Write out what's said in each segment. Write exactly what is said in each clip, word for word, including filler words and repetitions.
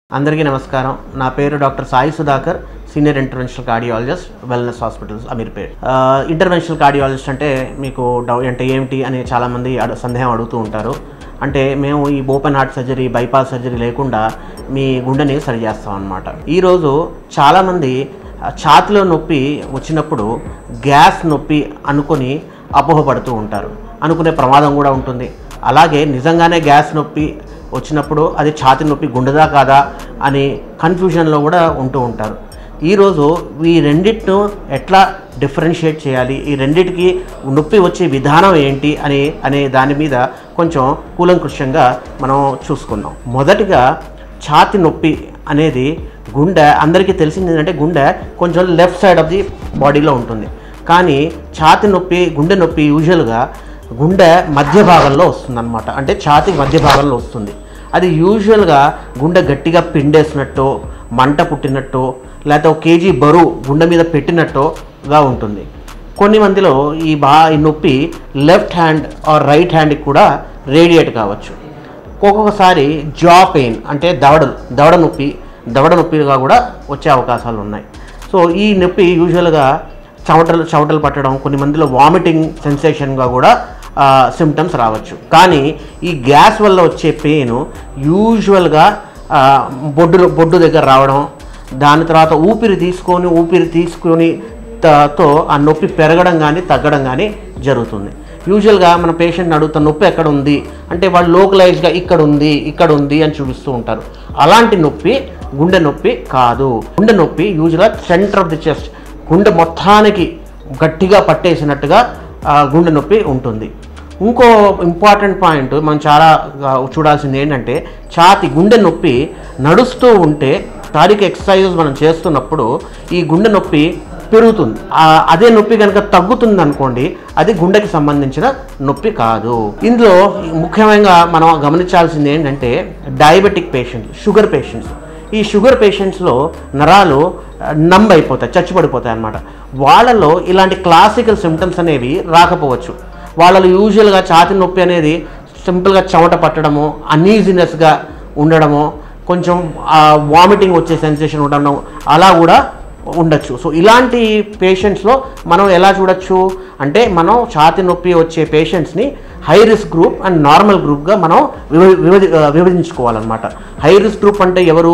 అందరికీ నమస్కారం. నా పేరు doctor Sai Sudhakar, senior interventional cardiologist, wellness hospitals Ameerpet. Interventional cardiologist అంటే మీకు డౌ అంటే ఏమిటి అని చాలామంది అడు సందేహం అడుగుతూ ఉంటారు. అంటే మేము ఈ open heart surgery, bypass surgery లేకుండా మీ గుండెని సరి చేస్తాం అన్నమాట. ఈరోజు చాలామంది ఛాతిలో నొప్పి వచ్చినప్పుడు గ్యాస్ నొప్పి అనుకొని అపోహపడుతూ ఉంటారు. అనుకునే ప్రమాదం కూడా ఉంటుంది. అలాగే నిజంగానే గ్యాస్ నొప్పి వచ్చినప్పుడు అది ఛాతి నొప్పి గుండెదా కాదా అని కన్ఫ్యూజన్లో కూడా ఉంటూ ఉంటారు. ఈరోజు ఈ రెండింటిను ఎట్లా డిఫరెన్షియేట్ చేయాలి, ఈ రెండింటికి నొప్పి వచ్చే విధానం ఏంటి అని అనే దాని మీద కొంచెం కూలంకృషంగా మనం చూసుకుందాం. మొదటిగా ఛాతి నొప్పి అనేది గుండె అందరికీ తెలిసింది ఏంటంటే గుండె కొంచెం లెఫ్ట్ సైడ్ ఆఫ్ ది బాడీలో ఉంటుంది. కానీ ఛాతి నొప్పి, గుండె నొప్పి యూజువల్గా గుండె మధ్య భాగంలో వస్తుందన్నమాట. అంటే ఛాతి మధ్య భాగంలో వస్తుంది. అది యూజువల్గా గుండె గట్టిగా పిండేసినట్టు, మంట పుట్టినట్టు, లేకపోతే ఒక కేజీ బరువు గుండె మీద పెట్టినట్టుగా ఉంటుంది. కొన్ని మందిలో ఈ బా ఈ నొప్పి లెఫ్ట్ హ్యాండ్ ఆర్ రైట్ హ్యాండ్కి కూడా రేడియేట్ కావచ్చు. ఒక్కొక్కసారి జా పెయిన్ అంటే దవడలు దవడ నొప్పి దవడ నొప్పిగా కూడా వచ్చే అవకాశాలు ఉన్నాయి. సో ఈ నొప్పి యూజువల్గా చెమటలు చెమటలు పట్టడం, కొన్ని మందిలో వామిటింగ్ సెన్సేషన్గా కూడా సిమ్టమ్స్ రావచ్చు. కానీ ఈ గ్యాస్ వల్ల వచ్చే పెయిన్ యూజువల్గా బొడ్డు బొడ్డు దగ్గర రావడం, దాని తర్వాత ఊపిరి తీసుకొని ఊపిరి తీసుకొని తో ఆ నొప్పి పెరగడం కానీ తగ్గడం కానీ జరుగుతుంది. యూజువల్గా మన పేషెంట్ని అడుగుతున్న నొప్పి ఎక్కడ ఉంది అంటే వాళ్ళు లోకలైజ్గా ఇక్కడ ఉంది ఇక్కడ ఉంది అని చూపిస్తూ ఉంటారు. అలాంటి నొప్పి గుండె నొప్పి కాదు. గుండె నొప్పి యూజువల్గా సెంటర్ ఆఫ్ ది చెస్ట్, గుండె మొత్తానికి గట్టిగా పట్టేసినట్టుగా గుండె నొప్పి ఉంటుంది. ఇంకో ఇంపార్టెంట్ పాయింట్ మనం చాలా చూడాల్సింది ఏంటంటే ఛాతి గుండె నొప్పి నడుస్తూ ఉంటే తారీఖు ఎక్సర్సైజెస్ మనం చేస్తున్నప్పుడు ఈ గుండె నొప్పి పెరుగుతుంది. అదే నొప్పి కనుక తగ్గుతుంది అనుకోండి, అది గుండెకి సంబంధించిన నొప్పి కాదు. ఇందులో ముఖ్యంగా మనం గమనించాల్సింది ఏంటంటే డయాబెటిక్ పేషెంట్స్, షుగర్ పేషెంట్స్. ఈ షుగర్ పేషెంట్స్లో నరాలు నంబ్ అయిపోతాయి, చచ్చిపడిపోతాయి అన్నమాట. వాళ్ళలో ఇలాంటి క్లాసికల్ సిమ్టమ్స్ అనేవి రాకపోవచ్చు. వాళ్ళలో యూజువల్గా ఛాతి నొప్పి అనేది సింపుల్గా చెమట పట్టడము, అన్ఈజినెస్గా ఉండడము, కొంచెం వామిటింగ్ వచ్చే సెన్సేషన్ ఉండడం అలా కూడా ఉండొచ్చు. సో ఇలాంటి పేషెంట్స్లో మనం ఎలా చూడొచ్చు అంటే మనం ఛాతి నొప్పి వచ్చే పేషెంట్స్ని high risk group and normal గ్రూప్గా మనం విభజ విభజించుకోవాలన్నమాట. హై రిస్క్ గ్రూప్ అంటే ఎవరు?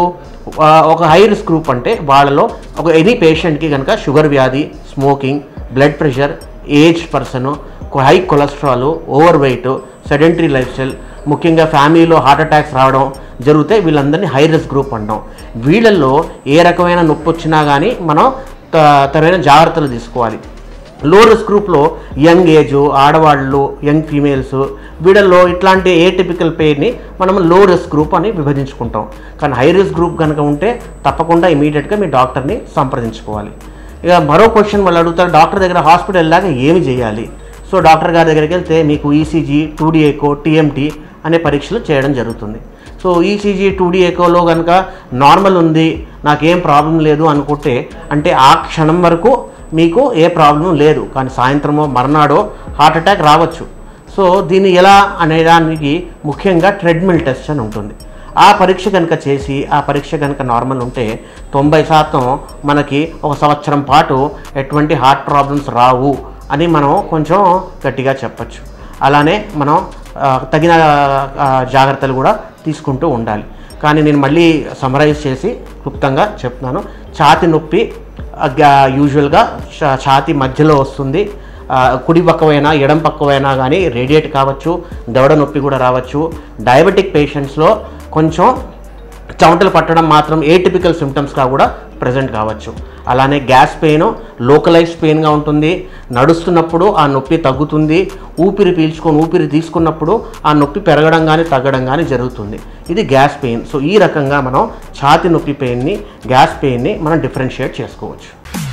ఒక హై రిస్క్ గ్రూప్ అంటే వాళ్ళలో ఒక ఎనీ పేషెంట్కి కనుక షుగర్ వ్యాధి, smoking, blood pressure, age person, high cholesterol, over weight, sedentary life style, ముఖ్యంగా ఫ్యామిలీలో హార్ట్ అటాక్స్ రావడం జరిగితే వీళ్ళందరినీ హై రిస్క్ గ్రూప్ అంటాం. వీళ్ళల్లో ఏ రకమైన నొప్పి వచ్చినా కానీ మనం తగిన జాగ్రత్తలు తీసుకోవాలి. లో రిస్క్ గ్రూప్లో యంగ్ ఏజ్, ఆడవాళ్ళు, యంగ్ ఫీమేల్స్, వీళ్ళల్లో ఇట్లాంటి ఏ టిపికల్ పెయిన్ని మనం లో రిస్క్ గ్రూప్ అని విభజించుకుంటాం. కానీ హై రిస్క్ గ్రూప్ కనుక ఉంటే తప్పకుండా ఇమీడియట్గా మీ డాక్టర్ని సంప్రదించుకోవాలి. ఇక మరో క్వశ్చన్ వాళ్ళు అడుగుతారు, డాక్టర్ దగ్గర హాస్పిటల్ వెళ్ళాక ఏమి చేయాలి? సో డాక్టర్ గారి దగ్గరికి వెళ్తే మీకు ECG, two D echo, TMT అనే పరీక్షలు చేయడం జరుగుతుంది. సో ఈసీజీ, టూ డీ ఎకోలో కనుక నార్మల్ ఉంది, నాకేం ప్రాబ్లం లేదు అనుకుంటే అంటే ఆ క్షణం వరకు మీకు ఏ ప్రాబ్లం లేదు. కానీ సాయంత్రమో మర్నాడో హార్ట్ అటాక్ రావచ్చు. సో దీన్ని ఎలా అనేదానికి ముఖ్యంగా ట్రెడ్మిల్ టెస్ట్ అని ఉంటుంది. ఆ పరీక్ష కనుక చేసి ఆ పరీక్ష కనుక నార్మల్ ఉంటే తొంభై శాతం మనకి ఒక సంవత్సరం పాటు ఎటువంటి హార్ట్ ప్రాబ్లమ్స్ రావు అని మనం కొంచెం గట్టిగా చెప్పచ్చు. అలానే మనం తగిన జాగ్రత్తలు కూడా తీసుకుంటూ ఉండాలి. కానీ నేను మళ్ళీ సమరైజ్ చేసి క్లుప్తంగా చెప్తున్నాను. ఛాతి నొప్పి యూజువల్గా ఛాతి మధ్యలో వస్తుంది. కుడి పక్కవైనా ఎడం పక్కవైనా కానీ రేడియేట్ కావచ్చు, దవడ నొప్పి కూడా రావచ్చు. డయాబెటిక్ పేషెంట్స్లో కొంచెం చెమటలు పట్టడం మాత్రం ఏటిపికల్ సిమ్టమ్స్గా కూడా ప్రజెంట్ కావచ్చు. అలానే గ్యాస్ పెయిన్ లోకలైజ్డ్ పెయిన్గా ఉంటుంది. నడుస్తున్నప్పుడు ఆ నొప్పి తగ్గుతుంది. ఊపిరి పీల్చుకొని ఊపిరి తీసుకున్నప్పుడు ఆ నొప్పి పెరగడం కానీ తగ్గడం కానీ జరుగుతుంది. ఇది గ్యాస్ పెయిన్. సో ఈ రకంగా మనం ఛాతి నొప్పి పెయిన్ని, గ్యాస్ పెయిన్ని మనం డిఫరెన్షియేట్ చేసుకోవచ్చు.